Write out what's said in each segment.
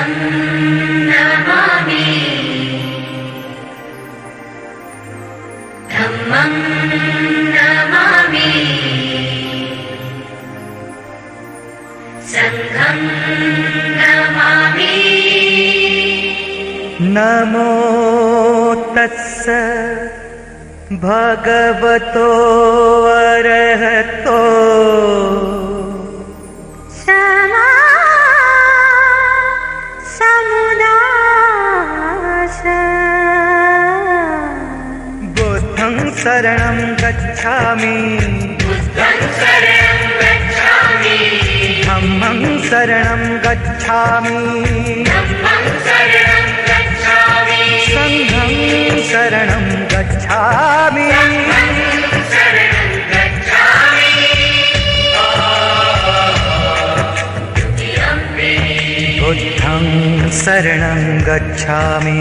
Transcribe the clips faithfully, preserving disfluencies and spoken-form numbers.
बुद्धं नमामि धम्मं नमामि संघं नमामि। नमो तस्स भगवतो अरहतो समा समुदास। बुद्धं शरणं गच्छामि बुद्धं शरणं गच्छामि धम्मं शरणं गच्छामि धम्मं शरणं गच्छामि संघं शरणं गच्छामि शरणं गच्छामि। बुद्धं शरणं गच्छामि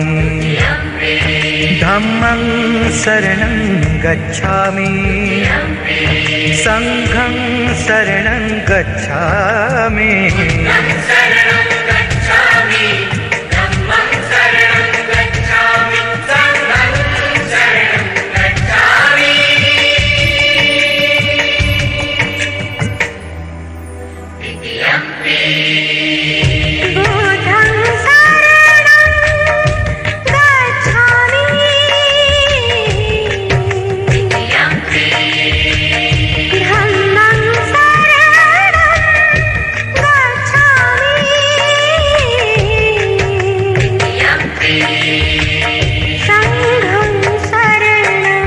धम्मं शरणं गच्छामि संघं शरणं गच्छामि। शरणं गच्छामि धम्मं शरणं गच्छामि संघं शरणं गच्छामि। द्वितीयम्पि बुद्धं शरणं गच्छामि। द्वितीयम्पि धम्मं शरणं गच्छामि। द्वितीयम्पि संघं शरणं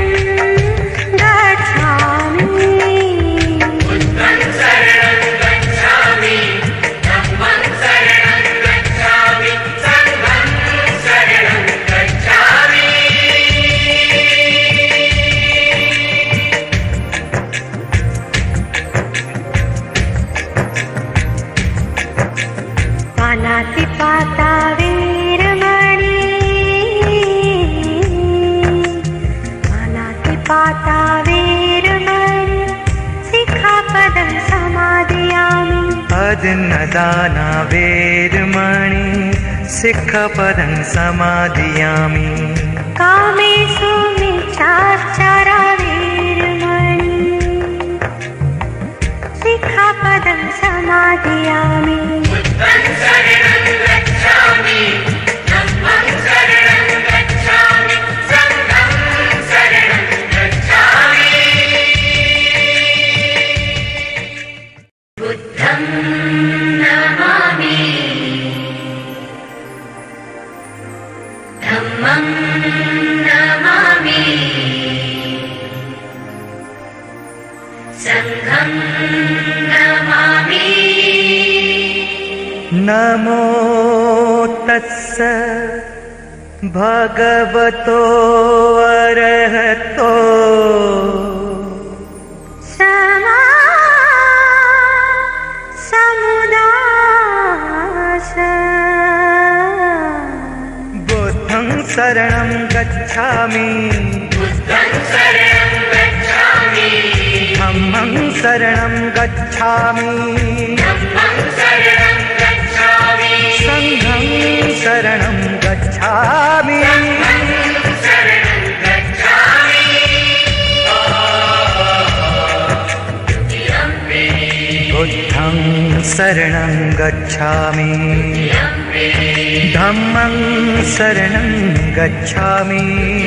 गच्छामि। बुद्धं शरणं गच्छामि धम्मं शरणं गच्छामि संघं शरणं गच्छामि। पानातिपाता वीरमणि पानातिपाता वीरमणि सिक्खापदं समादयामि। अदन्नदाना वेरमणि सिक्खपदं समादयामि। कामेषु मिच्छाचारा वीरमणि सिक्खापदं समादयामि। बुद्धं शरणं गच्छामि धम्मं शरणं गच्छामि संघं शरणं गच्छामि। बुद्धं नमामि धम्मं नमामि संघं नमामि। नमो तस्स भगवतो अरहतो समा समुदास। बुद्धं शरणं गच्छामि बुद्धं शरणं गच्छामि धम्मं शरणं गच्छामि धम्मं शरणं गच्छामि संघं शरणं गच्छामि। शरणं गच्छामि। द्वितीयम्पि बुद्धं शरणं गच्छामि धम्मं शरणं गच्छामि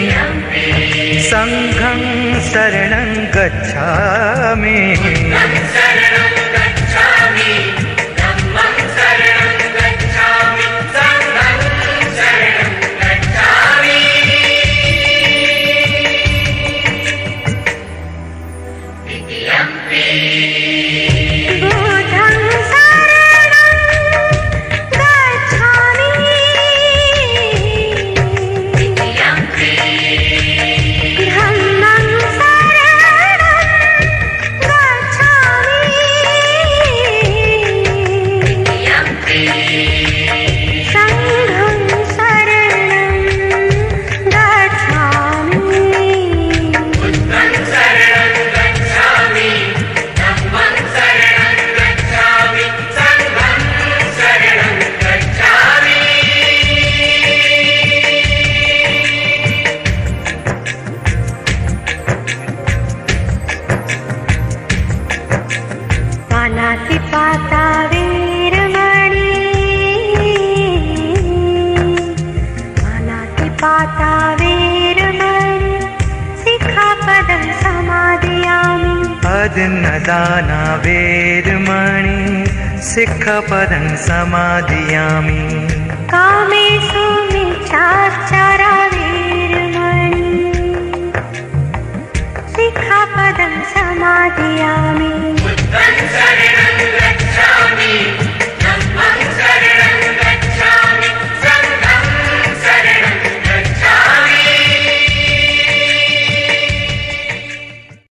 संघं शरणं गच्छामि। शरणं गच्छामि धम्मं शरणं गच्छामि संघं शरणं गच्छामि। द्वितीयम्पि बुद्धं शरणं गच्छामि। द्वितीयम्पि धम्मं शरणं गच्छामि दाना वेरमणि सिक्खपदं समादियामि कामेषु मिच्छाचारा वेरमणि सिक्खापदं समादियामि